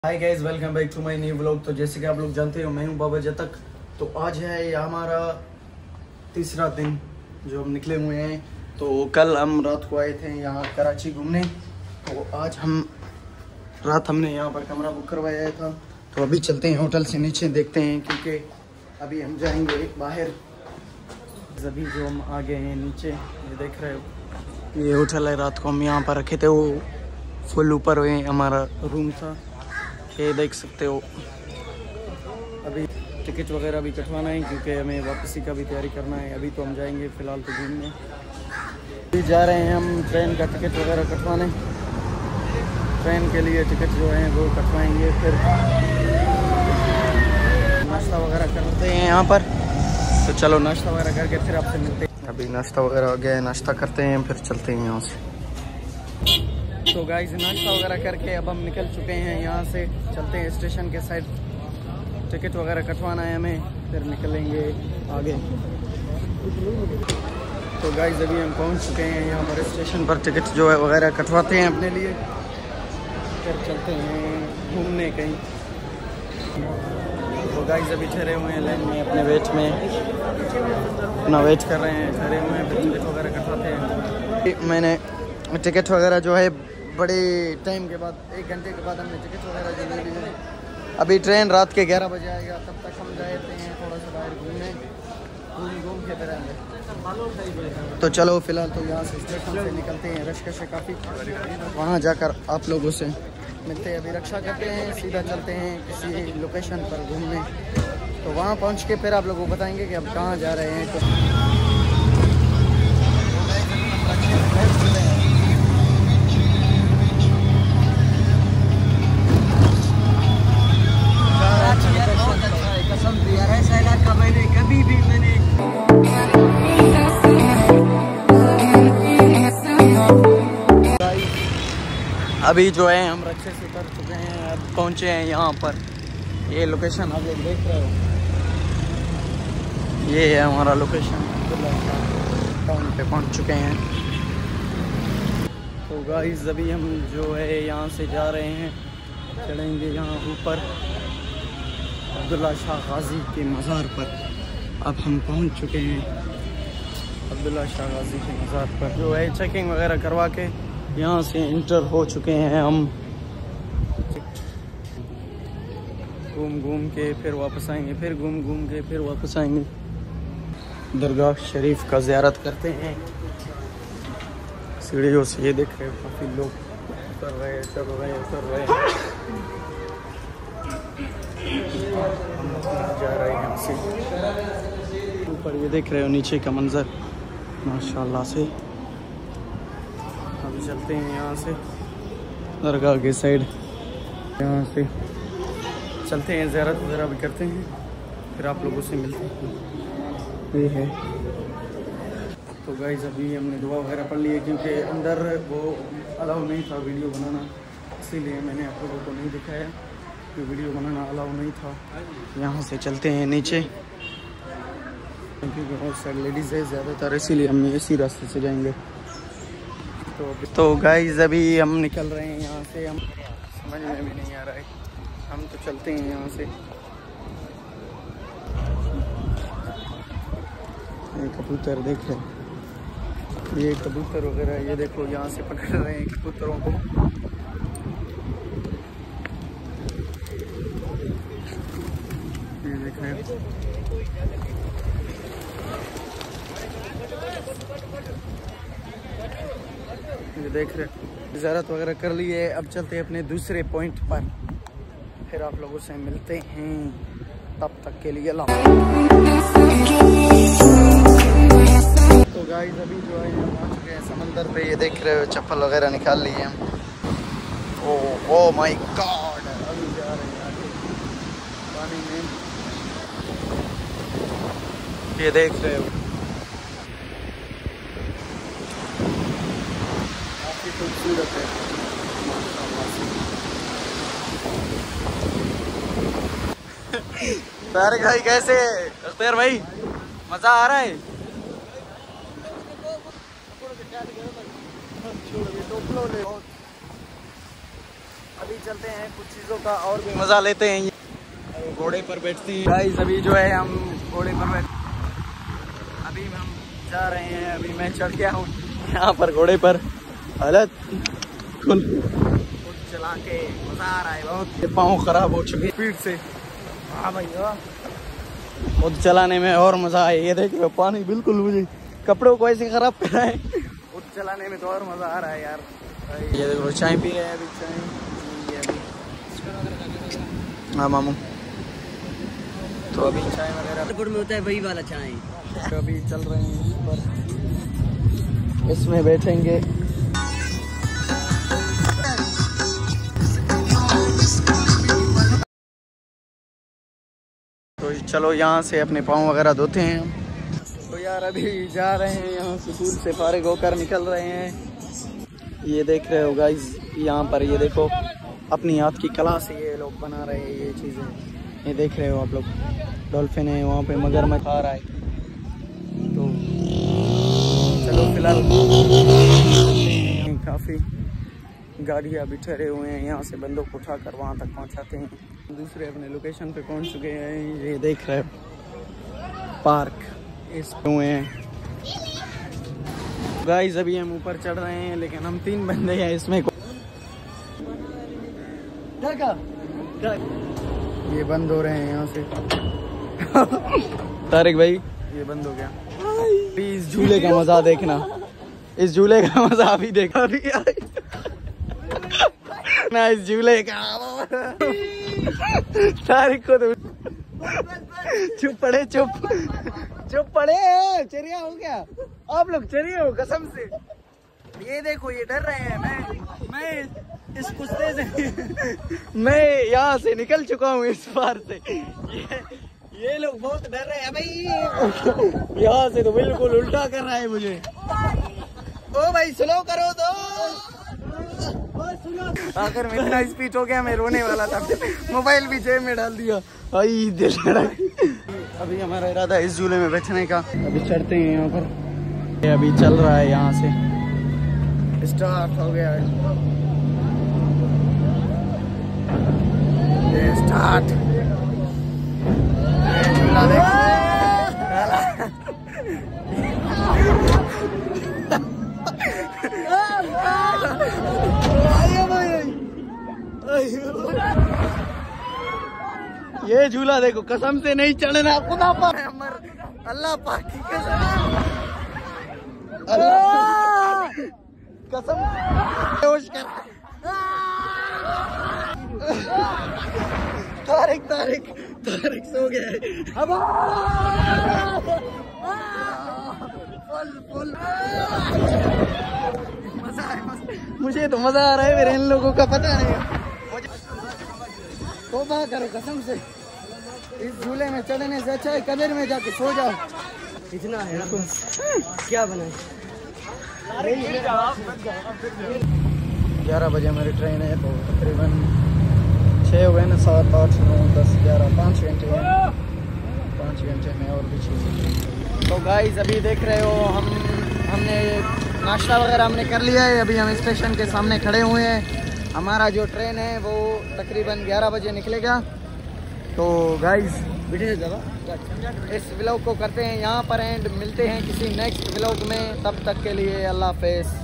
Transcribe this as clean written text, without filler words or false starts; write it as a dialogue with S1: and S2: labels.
S1: Hi guys, welcome back to my new vlog. तो जैसे कि आप लोग जानते हो, मैं हूं बाबा जतक। तो आज है ये हमारा तीसरा दिन जो हम निकले हुए हैं। तो कल हम रात को आए थे यहाँ कराची घूमने। तो आज हमने यहाँ पर कमरा बुक करवाया था। तो अभी चलते हैं होटल से नीचे, देखते हैं, क्योंकि अभी हम जाएंगे बाहर। अभी जो हम आ गए हैं नीचे, ये देख रहे हो, ये होटल है। रात को हम यहाँ पर रखे थे, वो फुल ऊपर हुए हमारा रूम था, ये देख सकते हो। अभी टिकट वगैरह भी कटवाना है, क्योंकि हमें वापसी का भी तैयारी करना है। अभी तो हम जाएंगे फ़िलहाल तो घूमने। अभी जा रहे हैं हम ट्रेन का टिकट वगैरह कटवाने। ट्रेन के लिए टिकट जो है वो कटवाएंगे, फिर नाश्ता वगैरह करते हैं यहाँ पर। तो चलो नाश्ता वगैरह करके फिर आपसे मिलते हैं। अभी नाश्ता वगैरह हो गया है, नाश्ता करते हैं, फिर चलते हैं यहाँ से। तो गाइस, नाश्ता वगैरह करके अब हम निकल चुके हैं यहाँ से। चलते हैं स्टेशन के साइड, टिकट वगैरह कटवाना है हमें, फिर निकलेंगे आगे। तो गाइस, अभी हम पहुँच चुके हैं यहाँ पर स्टेशन पर। टिकट जो है वगैरह कटवाते हैं अपने लिए, फिर चलते हैं घूमने कहीं। तो गाइस, अभी ठहरे हुए हैं लाइन में, अपने वेट में अपना वेट कर रहे हैं, ठहरे हुए हैं, फिर टिकट वगैरह कटवाते हैं। मैंने टिकट वगैरह जो है बड़े टाइम के बाद, 1 घंटे के बाद हमने टिकट वगैरह जो ले ली है। अभी ट्रेन रात के 11 बजे आएगा, तब तक हम जाते हैं थोड़ा सा बाहर घूमने, घूम के फिर आएंगे। तो चलो फिलहाल तो यहाँ से स्टेशन से निकलते हैं। रश है काफ़ी, वहाँ जाकर आप लोगों से मिलते हैं। अभी रक्षा करते हैं, सीधा चलते हैं किसी लोकेशन पर घूमने। तो वहाँ पहुँच के फिर आप लोगों को बताएंगे कि अब कहाँ जा रहे हैं। तो अभी जो है हम रक्षे से उतर चुके हैं, अब पहुँचे हैं यहाँ पर। ये लोकेशन आप लोग देख रहे हो, ये है हमारा लोकेशन। टाउन पे पहुँच चुके हैं। तो गाइस, अभी हम जो है यहाँ से जा रहे हैं, चढ़ेंगे यहाँ ऊपर अब्दुल्ला शाह गाजी के मज़ार पर। अब हम पहुँच चुके हैं अब्दुल्ला शाह गाजी के मज़ार पर। जो है चेकिंग वगैरह करवा के यहाँ से इंटर हो चुके हैं हम। घूम के फिर वापस आएंगे, फिर घूम के फिर वापस आएंगे। दरगाह शरीफ का ज़ियारत करते हैं सीढ़ियों से। ये देख रहे हो, काफ़ी लोग उतर रहे हैं, चढ़ रहे हैं, उतर रहे हैं, जा रहे हैं हमसे ऊपर। ये देख रहे हो नीचे का मंजर माशाल्लाह से। अभी चलते हैं यहाँ से दरगाह के साइड, यहाँ से चलते हैं, ज़ियारत वगैरह भी करते हैं, फिर आप लोगों से मिलते हैं। ये है। तो गाइस, अभी हमने दुआ वगैरह पढ़ ली है, क्योंकि अंदर वो अलाउ नहीं था वीडियो बनाना, इसीलिए मैंने आप लोगों को नहीं दिखाया कि वीडियो बनाना अलाउ नहीं था। यहाँ से चलते हैं नीचे, क्योंकि बहुत सारी लेडीज़ है ज़्यादातर, इसीलिए हम इसी रास्ते से जाएंगे। तो गाइस, अभी हम निकल रहे हैं यहाँ से। हम समझ में भी नहीं आ रहा है, हम तो चलते हैं यहाँ से। ये कबूतर देख रहे हैं, ये कबूतर वगैरह, ये देखो यहाँ से पकड़ रहे हैं कबूतरों को। ये देख रहे हैं, ये देख रहे हैं। ज़ियारत वगैरह कर ली है, अब चलते हैं अपने दूसरे पॉइंट पर, फिर आप लोगों से मिलते हैं। तब तक के लिए अल्लाह। तो गाइस, अभी जो है हम पहुंच चुके हैं समंदर पे। ये देख रहे हो, चप्पल वगैरह निकाल ली है हम। ओह माय गॉड, अभी जा रहे हैं आगे पानी में। ये देख रहे हो, काफ़ी खूबसूरत है तारिक भाई। कैसे अख्तर भाई, मज़ा आ रहा है? अभी चलते हैं कुछ चीज़ों का और भी मज़ा लेते हैं। घोड़े पर बैठते हैं गाइस। अभी जो है हम घोड़े पर अभी हम जा रहे हैं। अभी मैं चढ़ गया हूँ यहाँ पर घोड़े पर। हालत खुद चला के मज़ा आ रहा है बहुत। पाँव खराब हो चुके स्पीड से। हाँ भैया खुद चलाने में और मज़ा आया। ये देखिए पानी बिल्कुल मुझे कपड़ों को ऐसे ख़राब कर रहा है। खुद चलाने में तो और मज़ा आ रहा है यार। ये देखो चाय पी रहे हैं अभी। चाय हाँ मामू। तो अभी चाय वगैरह
S2: में होता है वही वाला चाय।
S1: तो अभी चल रहे हैं इस पर, इसमें बैठेंगे। तो चलो यहाँ से अपने पाँव वगैरह धोते हैं। तो यार अभी जा रहे हैं यहाँ स्कूल से फारिग होकर निकल रहे हैं। ये देख रहे हो गाइस यहाँ पर, ये देखो अपनी हाथ की कला से ये लोग बना रहे हैं ये चीज़ें। ये देख रहे हो आप लोग, डॉल्फिन है वहाँ पे, मगरमच्छ खा रहा है। तो चलो फिलहाल काफ़ी गाड़ियाँ भी ठहरे हुए हैं, यहाँ से बंदों को उठाकर वहाँ तक पहुँचाते हैं। दूसरे अपने लोकेशन पे पहुँच चुके हैं। ये देख रहे हो पार्क इस हुए हैं गाइस। अभी हम ऊपर चढ़ रहे हैं लेकिन हम 3 बंदे हैं इसमें। ये बंद हो रहे हैं यहाँ से। तारिक भाई ये बंद हो गया। प्लीज झूले का मजा देखना, इस झूले का मजा अभी देखा ना इस झूले का। तारिक को तो चुप पड़े, चुप पड़े। चरिया हो गया आप लोग, चरिए हो कसम से। ये देखो ये डर रहे हैं। मैं इस कुत्ते से मैं यहाँ से निकल चुका हूँ इस बार से। ये लोग बहुत डर रहे हैं भाई। यहाँ से तो बिल्कुल उल्टा कर रहा है मुझे। ओ भाई स्लो करो तो। आखिर में इतना स्पीड हो गया मैं रोने वाला था। मोबाइल भी जेब में डाल दिया। अभी हमारा इरादा है इस झूले में बैठने का। अभी चढ़ते हैं यहाँ पर। ये अभी चल रहा है, यहाँ से स्टार्ट हो गया है। ये स्टार्ट झूला देख। ये झूला देखो, कसम से नहीं चढ़ना खुदा पर। अल्लाह पाक की कसम, कसम होश कर। तारिक सो गया है। अब फुल मजा है। मुझे तो मजा आ रहा है, मेरे इन लोगों का पता नहीं। तौबा करो कसम से, इस झूले में चढ़ने से अच्छा है कब्र में जाके सो जाओ।
S2: इतना है ना क्या बनाए।
S1: 11 बजे हमारी ट्रेन है, तो तकरीबन 6 हो गए ना, 7, 8, 9, 10, 11, 5 घंटे हैं। 5 घंटे में और भी चीज़ें। तो गाइस अभी देख रहे हो हमने नाश्ता वगैरह हमने कर लिया है। अभी हम स्टेशन के सामने खड़े हुए हैं। हमारा जो ट्रेन है वो तकरीबन 11 बजे निकलेगा। तो गाइस इस व्लॉग को करते हैं यहाँ पर एंड। मिलते हैं किसी नेक्स्ट व्लॉग में, तब तक के लिए अल्लाह हाफिज़।